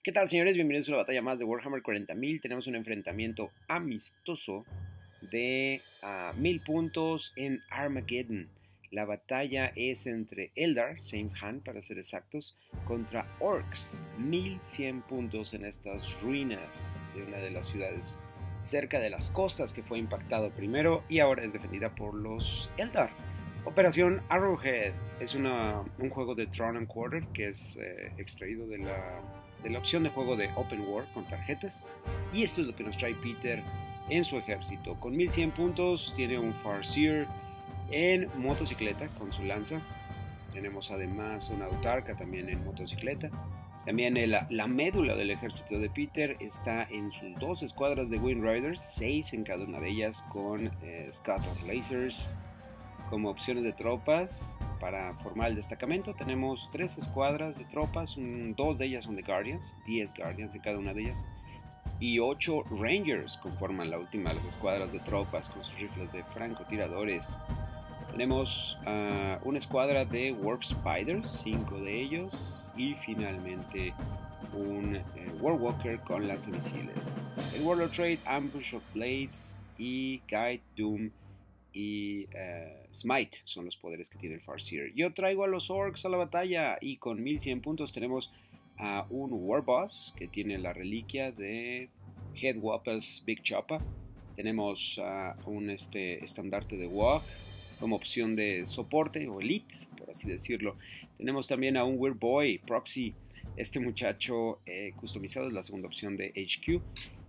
¿Qué tal, señores? Bienvenidos a una batalla más de Warhammer 40.000. Tenemos un enfrentamiento amistoso de 1000 puntos en Armageddon. La batalla es entre Eldar, Samhan para ser exactos, contra Orcs. 1100 puntos en estas ruinas de una de las ciudades cerca de las costas que fue impactado primero y ahora es defendida por los Eldar. Operación Arrowhead es un juego de Drawn and Quarter que es extraído de la opción de juego de Open World con tarjetas, y esto es lo que nos trae Peter en su ejército. Con 1100 puntos tiene un Farseer en motocicleta con su lanza. Tenemos además una Autarca también en motocicleta. También la médula del ejército de Peter está en sus dos escuadras de Wind Riders, 6 en cada una de ellas con Scatter Lasers. Como opciones de tropas para formar el destacamento tenemos 3 escuadras de tropas, 2 de ellas son de Guardians, 10 Guardians de cada una de ellas, y 8 Rangers conforman la última de las escuadras de tropas con sus rifles de francotiradores. Tenemos una escuadra de Warp Spiders, 5 de ellos, y finalmente un Warwalker con lanzamisiles. El Warlord Trait, Ambush of Blades y Guide, Doom y Smite son los poderes que tiene el Farseer. Yo traigo a los Orcs a la batalla y con 1100 puntos tenemos a un Warboss que tiene la reliquia de Headwappa's Big Choppa. Tenemos un estandarte de Wog como opción de soporte o elite, por así decirlo. Tenemos también a un Weird Boy Proxy. Este muchacho customizado es la segunda opción de HQ.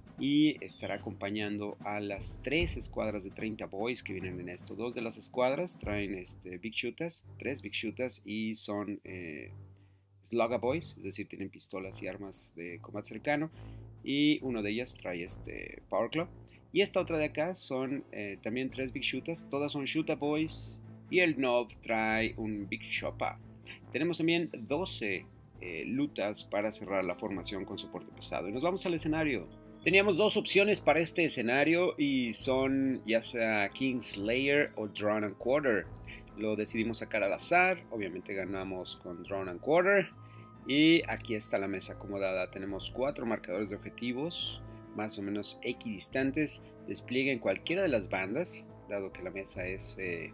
Y estará acompañando a las 3 escuadras de 30 boys que vienen en esto. 2 de las escuadras traen Big Shooters, 3 Big Shooters y son Slugga Boys, es decir, tienen pistolas y armas de combate cercano. Y uno de ellas trae Power Club. Y esta otra de acá son también 3 Big Shooters, todas son Shoota Boys. Y el Nob trae un Big Choppa. Tenemos también 12 lutas para cerrar la formación con soporte pesado. Y nos vamos al escenario. Teníamos 2 opciones para este escenario y son ya sea Kingslayer o Drawn and Quarter. Lo decidimos sacar al azar, obviamente ganamos con Drawn and Quarter. Y aquí está la mesa acomodada. Tenemos 4 marcadores de objetivos, más o menos equidistantes. Despliegue en cualquiera de las bandas, dado que la mesa es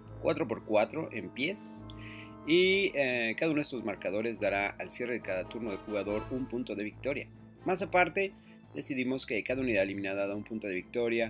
4x4 en pies. Y cada uno de estos marcadores dará al cierre de cada turno de jugador un punto de victoria. Más aparte, decidimos que cada unidad eliminada da un punto de victoria.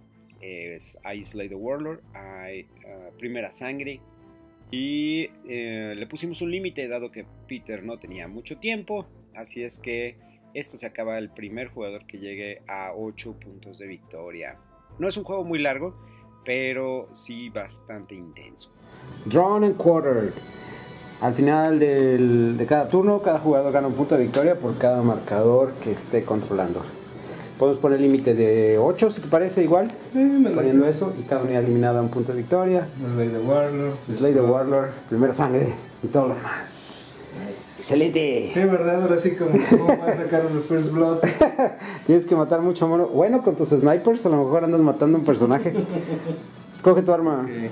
Hay Slay the Warlord, hay Primera Sangre. Y le pusimos un límite dado que Peter no tenía mucho tiempo. Así es que esto se acaba el primer jugador que llegue a 8 puntos de victoria. No es un juego muy largo, pero sí bastante intenso. Drawn and Quartered. Al final de cada turno, cada jugador gana un punto de victoria por cada marcador que esté controlando. Podemos poner límite de 8, si te parece igual. Poniendo eso, y cada unidad eliminada un punto de victoria. Slay the Warlord, Primera Sangre y todo lo demás. Nice. ¡Excelente! Sí, ¿verdad? Ahora sí, como vas a sacar el First Blood. Tienes que matar mucho mono. Bueno, con tus snipers a lo mejor andas matando un personaje. Escoge tu arma. Okay.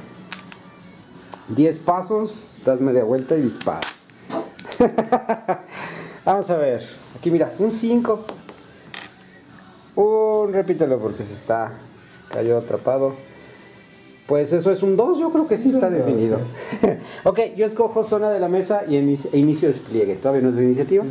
10 pasos, das media vuelta y disparas. Vamos a ver. Aquí mira, un 5. Repítelo porque cayó atrapado. Pues eso es un 2, yo creo que sí está definido. Ok, yo escojo zona de la mesa y inicio despliegue. Todavía no es la iniciativa.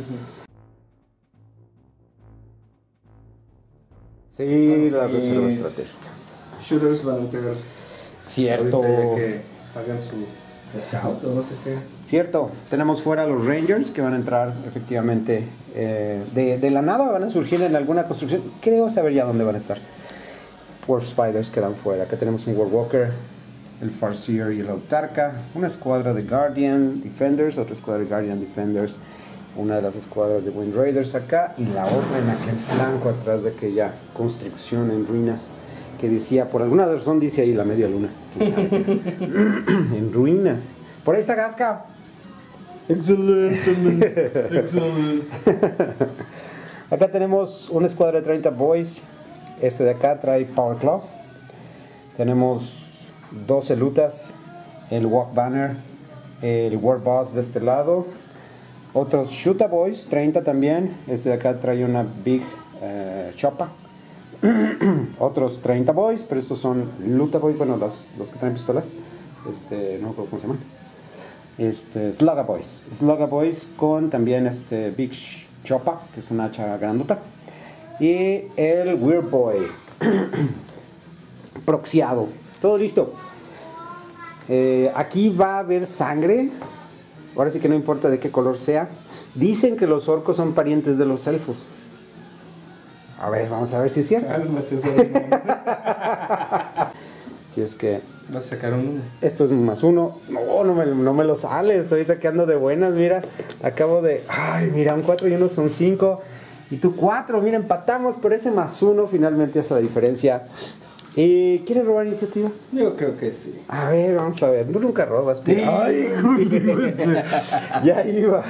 Sí, la reserva estratégica. Shooters van a tener. Cierto. Ahorita ya que hagan su scout o no sé qué. Cierto, tenemos fuera los Rangers que van a entrar efectivamente de la nada, van a surgir en alguna construcción. Creo saber ya dónde van a estar. Warp Spiders quedan fuera. Acá tenemos un Warwalker, el Farseer y el Autarca, una escuadra de Guardian Defenders, otra escuadra de Guardian Defenders, una de las escuadras de Wind Raiders acá y la otra en aquel flanco atrás de aquella construcción en ruinas que decía, por alguna razón dice ahí la media luna. ¿Quién sabe? En ruinas. Por ahí está Gasca. Excelente, excelente. Acá tenemos una escuadra de 30 boys. Este de acá trae Power Club. Tenemos 12 lutas. El Walk Banner, el War Boss de este lado. Otros Shuta Boys, 30 también. Este de acá trae una Big Choppa. Otros 30 Boys, pero estos son Luta Boys, bueno, los que traen pistolas. No me acuerdo cómo se llaman. Slugga Boys. Slugga Boys con también Big Choppa, que es una hacha grandota. Y el Weird Boy. Proxiado. Todo listo. Aquí va a haber sangre. Ahora sí que no importa de qué color sea. Dicen que los orcos son parientes de los elfos. A ver, vamos a ver si es cierto. Si es que... Vas a sacar un 1. Esto es más 1. No me lo sales. Ahorita que ando de buenas, mira. Acabo de... Ay, mira, un 4 y 1 son 5. Y tú 4. Mira, empatamos. Pero ese más 1 finalmente hace la diferencia. ¿Quieres robar iniciativa? Yo creo que sí. A ver, vamos a ver. Tú nunca robas. Pero... Ay, Julio. Ya iba.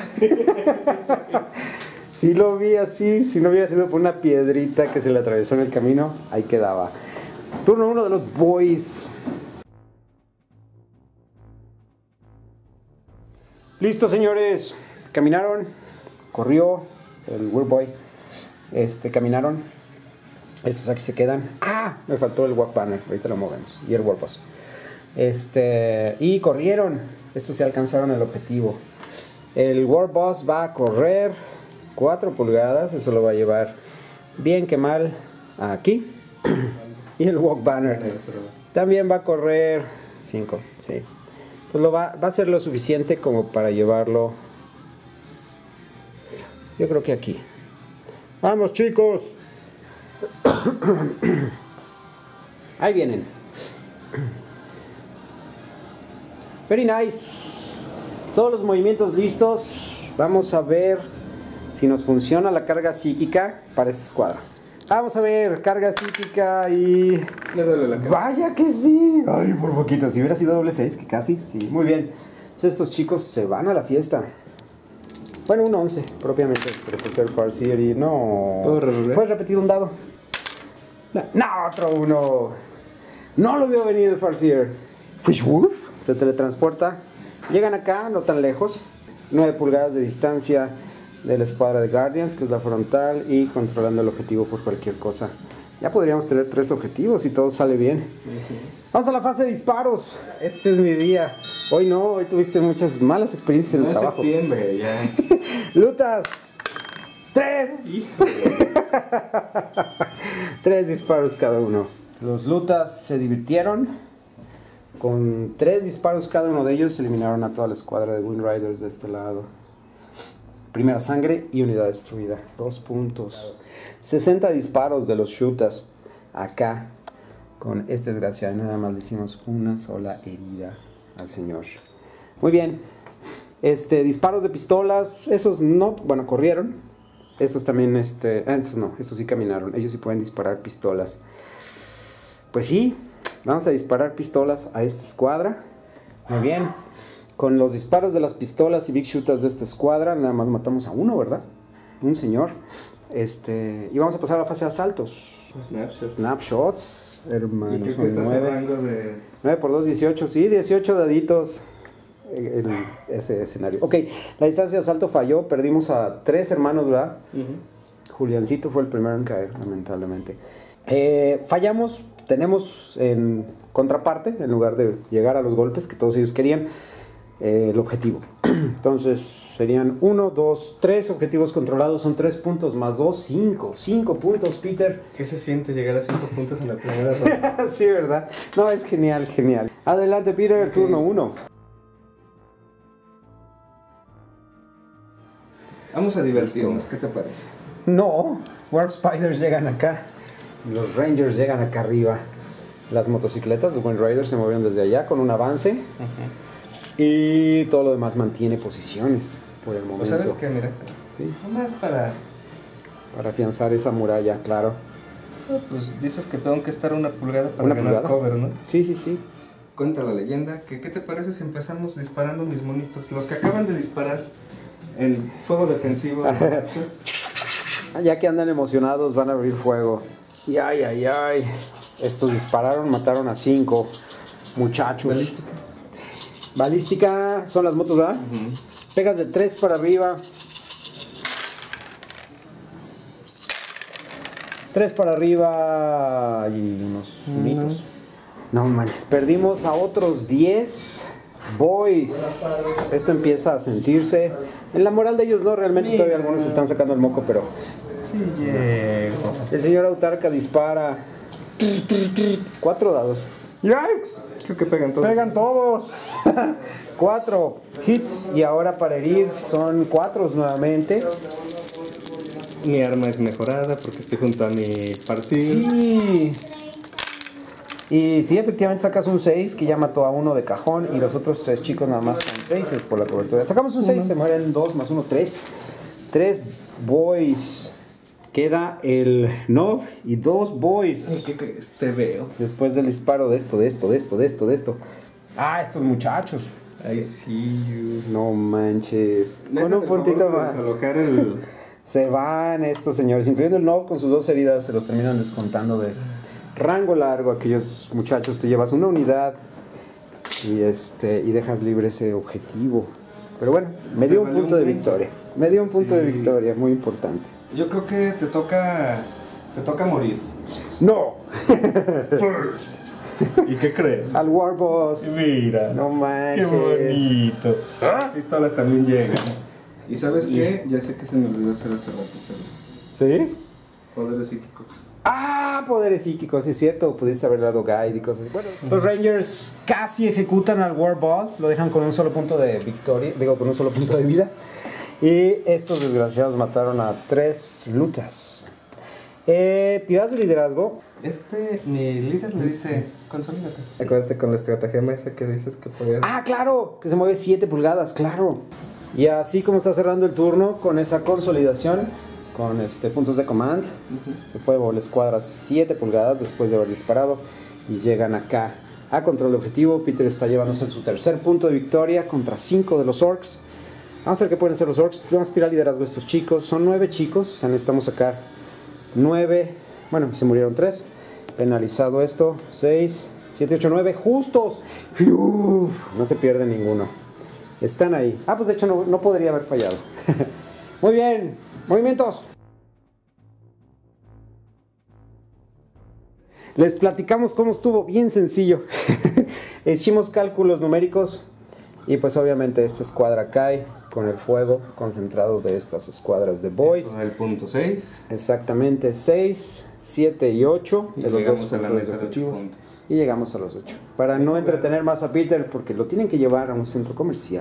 Si lo vi así, si no hubiera sido por una piedrita que se le atravesó en el camino, ahí quedaba. Turno 1 de los boys. Listo, señores. Caminaron. Corrió el Weird Boy. Caminaron. Estos aquí se quedan. ¡Ah! Me faltó el Walk Banner. Ahorita lo movemos. Y el Warp Boss. Y corrieron. Estos se alcanzaron el objetivo. El Warp Boss va a correr 4 pulgadas. Eso lo va a llevar bien que mal aquí. Y el Walk Banner también va a correr 5. Sí. Pues va a ser lo suficiente como para llevarlo. Yo creo que aquí. ¡Vamos, chicos! Ahí vienen. Very nice. Todos los movimientos listos. Vamos a ver si nos funciona la carga psíquica para esta escuadra. Vamos a ver, carga psíquica y... Le duele la cara. Vaya que sí. Ay, por poquito. Si hubiera sido doble 6, que casi. Sí, muy bien. Entonces estos chicos se van a la fiesta. Bueno, un 11, propiamente. Pero por ser Farseer y no... ¿Puedes repetir un dado? No, otro 1. No lo vio venir el Farseer. Fishwolf se teletransporta. Llegan acá, no tan lejos. 9 pulgadas de distancia de la escuadra de Guardians, que es la frontal, y controlando el objetivo por cualquier cosa. Ya podríamos tener 3 objetivos si todo sale bien. Vamos a la fase de disparos. Este es mi día. Hoy no, hoy tuviste muchas malas experiencias en el trabajo. Es septiembre, ya. Lutas. 3. 3 disparos cada uno. Los Lutas se divirtieron. Con 3 disparos cada uno de ellos eliminaron a toda la escuadra de Wind Riders de este lado. Primera sangre y unidad destruida. 2 puntos. 60 disparos de los Shutas. Acá, con este desgraciado, nada más le hicimos una sola herida al señor. Muy bien. Disparos de pistolas. Esos no, bueno, corrieron. Estos también, estos no, estos sí caminaron. Ellos sí pueden disparar pistolas. Pues sí, vamos a disparar pistolas a esta escuadra. Muy bien. Con los disparos de las pistolas y Big Shooters de esta escuadra, nada más matamos a uno, ¿verdad? Un señor. Y vamos a pasar a la fase de asaltos. Snapshots, hermanos. ¿Y creo que estás en rango de...? 9 por 2, 18. Sí, 18 daditos. Ese escenario. Ok, la distancia de asalto falló. Perdimos a 3 hermanos, ¿verdad? Juliancito fue el primero en caer, lamentablemente. Fallamos. Tenemos en contraparte, en lugar de llegar a los golpes que todos ellos querían, el objetivo. Entonces serían 1, 2, 3 objetivos controlados. Son 3 puntos más 2, 5. 5 puntos, Peter. ¿Qué se siente llegar a 5 puntos en la primera ronda? Sí, ¿verdad? No, es genial, genial. Adelante, Peter, okay. Turno 1. Vamos a divertirnos, ¿qué te parece? No, Warp Spiders llegan acá. Los Rangers llegan acá arriba. Las motocicletas, los Wind Riders se movieron desde allá con un avance. Y todo lo demás mantiene posiciones por el momento. Pues ¿sabes qué? Mira, ¿sí? Nomás para afianzar esa muralla, claro. Pues dices que tengo que estar una pulgada para ganar cover, ¿no? Sí, sí, sí. Cuenta la leyenda que ¿qué te parece si empezamos disparando mis monitos? Los que acaban de disparar en fuego defensivo. Ya que andan emocionados van a abrir fuego. Y ay, ay, ay. Estos dispararon, mataron a 5 muchachos. Balística. Balística son las motos, ¿verdad? Pegas de 3 para arriba. 3 para arriba y unos unitos. No manches, perdimos a otros 10 boys. Esto empieza a sentirse. En la moral de ellos no, realmente todavía algunos están sacando el moco, pero... Sí, llego. El señor Autarca dispara. 4 dados. ¡Yikes! Creo que pegan todos. Pegan todos. 4 hits y ahora para herir son 4 nuevamente. Mi arma es mejorada porque estoy junto a mi partido. Sí. Y sí, efectivamente sacas un 6 que ya mató a uno de cajón y los otros 3 chicos nada más con 6 por la cobertura. Sacamos un 6, se mueren 2 más 1, 3. 3 boys. Queda el Nob y 2 boys. ¿Qué crees? Te veo. Después del disparo de esto. Ah, estos muchachos. I see you. No manches. ¿Me Con haces un el favor puntito de más. desalojar el... Se van estos señores, incluyendo el Nob con sus 2 heridas, se los terminan descontando de rango largo. Aquellos muchachos, te llevas una unidad y dejas libre ese objetivo. Pero bueno, me dio un punto de victoria. Me dio un punto de victoria, muy importante. Yo creo que te toca morir. ¡No! ¿Y qué crees? Al War Boss. Mira. No manches. Qué bonito. Las pistolas también llegan. ¿Y sabes qué? Ya sé que se me olvidó hacer hace rato, pero... ¿Sí? Poderes psíquicos. Ah, poderes psíquicos, sí es cierto. Pudiste haber dado guide y cosas así. Bueno, los Rangers casi ejecutan al War Boss. Lo dejan con un solo punto de victoria. Digo, con un solo punto de vida. Y estos desgraciados mataron a 3 lutas. Tiras de liderazgo. Mi líder le dice, consolídate. Acuérdate con la estratagema esa que dices que podías... Ah, claro, que se mueve 7 pulgadas, claro. Y así como está cerrando el turno, con esa consolidación, con puntos de command, se puede mover la escuadra 7 pulgadas después de haber disparado y llegan acá a control de objetivo. Peter está llevándose en su tercer punto de victoria contra 5 de los orcs. Vamos a ver qué pueden hacer los orcs. Vamos a tirar liderazgo a estos chicos. Son 9 chicos, o sea, necesitamos sacar 9. Bueno, se murieron 3. Penalizado esto. 6, 7, 8, 9. ¡Justos! ¡Fiu! No se pierde ninguno. Están ahí. Ah, pues de hecho no podría haber fallado. Muy bien. Movimientos. Les platicamos cómo estuvo. Bien sencillo. Hicimos cálculos numéricos. Y pues obviamente esta escuadra cae con el fuego concentrado de estas escuadras de boys. Eso es el punto 6. Exactamente, 6, 7 y 8 Y de los llegamos dos a la controles meta de 8 objetivos. puntos. Y llegamos a los 8. Para no entretener más a Peter, porque lo tienen que llevar a un centro comercial.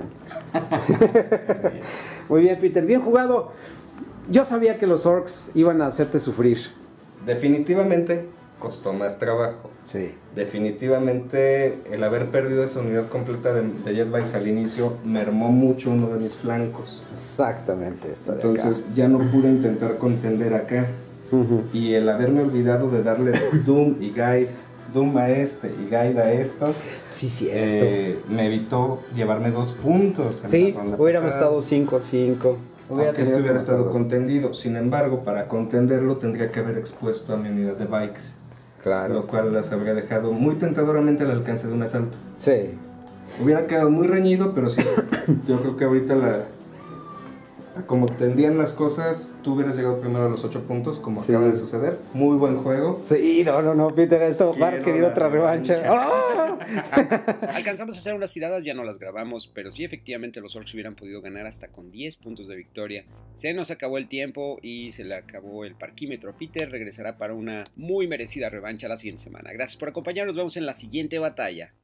Muy bien, Peter, bien jugado. Yo sabía que los orcs iban a hacerte sufrir. Definitivamente costó más trabajo. Sí. Definitivamente el haber perdido esa unidad completa de jetbikes al inicio mermó mucho uno de mis flancos. Exactamente, esta de Entonces acá. ya no pude intentar contender acá. Y el haberme olvidado de darle Doom y Guide, Doom a este y Guide a estos, Sí, cierto. me evitó llevarme 2 puntos. En Sí, la ronda hubiéramos pasada. estado 5-5. Aunque esto hubiera estado contendido. Sin embargo, para contenderlo tendría que haber expuesto a mi unidad de bikes. Claro. Lo cual las habría dejado muy tentadoramente al alcance de un asalto. Sí. Hubiera quedado muy reñido, pero sí. Yo creo que ahorita como tendían las cosas, tú hubieras llegado primero a los 8 puntos, como Sí. acaba de suceder. Muy buen juego. Sí, no, Peter, esto va a requerir la otra revancha. ¡Ah! Alcanzamos a hacer unas tiradas, ya no las grabamos, pero sí, efectivamente los orcs hubieran podido ganar hasta con 10 puntos de victoria. Se nos acabó el tiempo y se le acabó el parquímetro. Peter regresará para una muy merecida revancha la siguiente semana. Gracias por acompañarnos, nos vemos en la siguiente batalla.